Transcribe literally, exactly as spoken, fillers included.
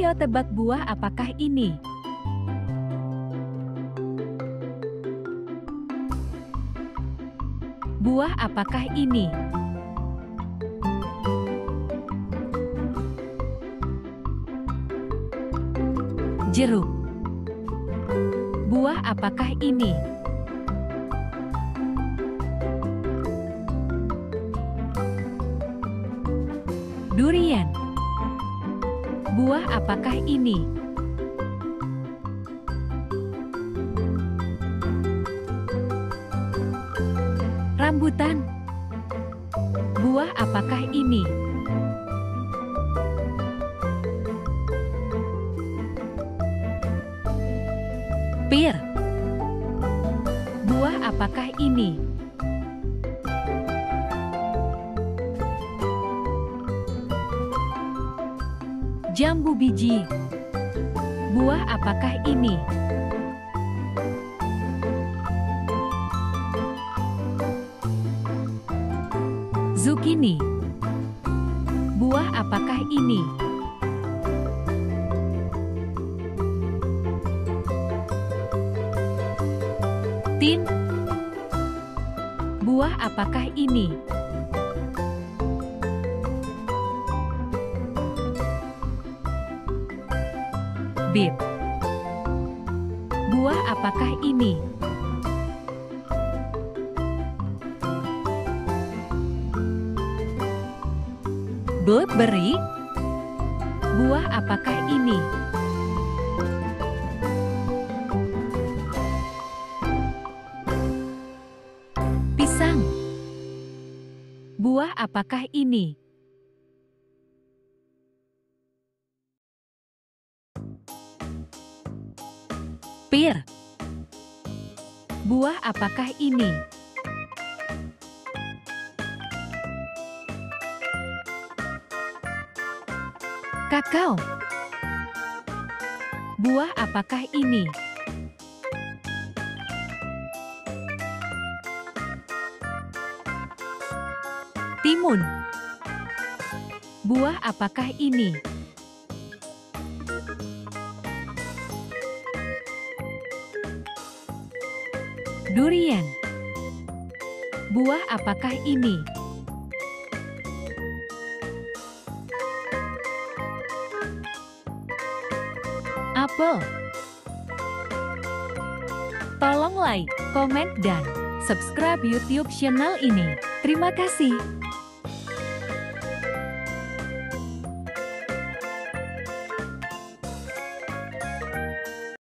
Ayo tebak buah apakah ini? Buah apakah ini? Jeruk. Buah apakah ini? Durian. Buah apakah ini? Rambutan. Buah apakah ini? Pir. Buah apakah ini? Jambu biji. Buah apakah ini? Zukini. Buah apakah ini? Tin. Buah apakah ini? Bit. Buah apakah ini? Blueberry. Buah apakah ini? Pisang. Buah apakah ini? Pir. Buah apakah ini? Kakao. Buah apakah ini? Timun. Buah apakah ini? Durian. Buah apakah ini? Apel. Tolong like, komen, dan subscribe YouTube channel ini. Terima kasih.